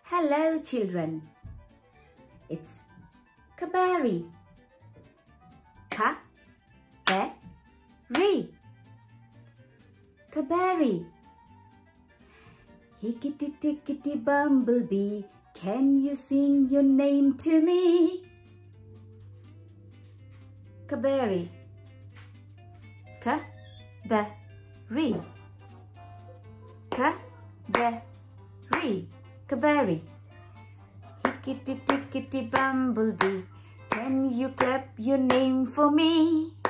Hello children, it's Kaberry. Ka-be-ry. Kaberry. Hickety tickety bumblebee, can you sing your name to me? Kaberry. Ka-be-ry. Ka-be-ry. Kaberry. Hickety tickety bumblebee, can you clap your name for me?